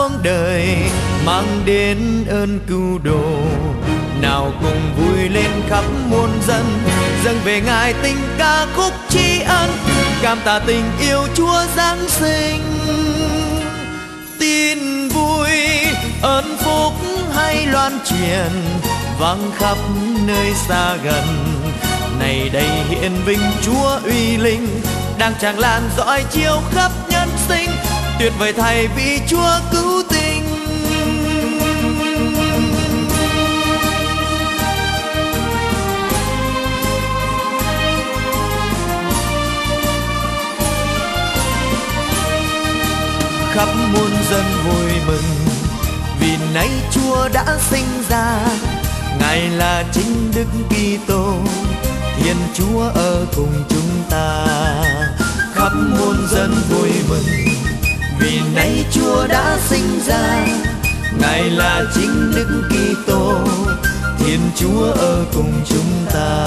muôn đời, mang đến ơn cứu độ. Nào cùng vui lên khắp muôn dân, dâng về Ngài tình ca khúc tri ân, cảm tạ tình yêu Chúa Giáng sinh. Tin vui ơn phúc hay loan truyền vang khắp nơi xa gần, này đây hiện vinh Chúa uy linh, đang tràn lan dõi chiếu khắp nhân sinh. Tuyệt vời thay vì Chúa cứu tình. Khắp muôn dân vui mừng, vì nay Chúa đã sinh ra. Ngài là chính Đức Kitô, Thiên Chúa ở cùng chúng ta. Khắp muôn dân vui mừng, vì nay Chúa đã sinh ra. Ngài là chính Đức Kitô, Thiên Chúa ở cùng chúng ta.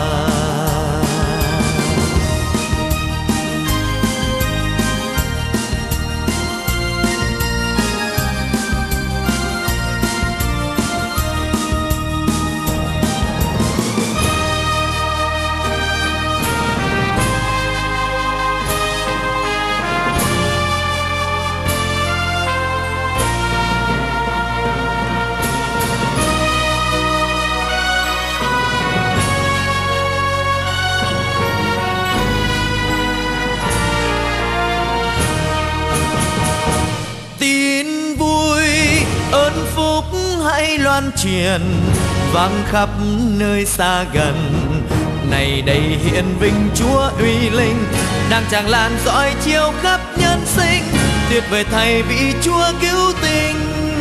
Hãy loan truyền vang khắp nơi xa gần, này đây hiện vinh Chúa uy linh, đang tràn lan dõi chiếu khắp nhân sinh. Tuyệt vời thay vì Chúa cứu tình.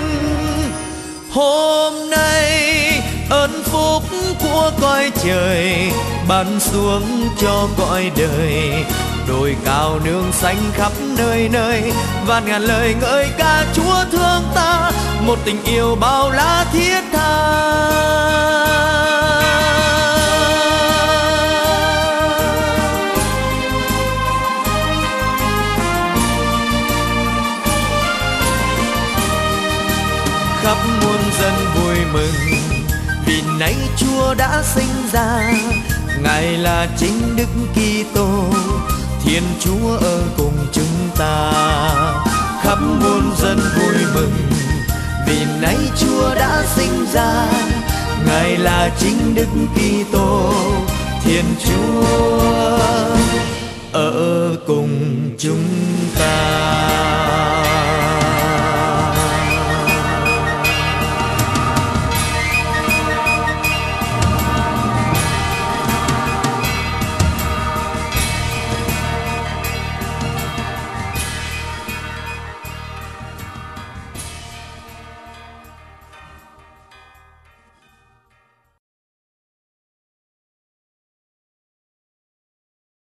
Hôm nay ơn phúc của cõi trời ban xuống cho cõi đời, đồi cao nương xanh khắp nơi nơi, vạn ngàn lời ngợi ca Chúa thương ta, một tình yêu bao la thiết tha. Khắp muôn dân vui mừng, vì nay Chúa đã sinh ra. Ngài là chính Đức Kitô, Thiên Chúa ở cùng chúng ta. Khắp muôn dân vui mừng, vì nay Chúa đã sinh ra. Ngài là chính Đức Kitô, Thiên Chúa ở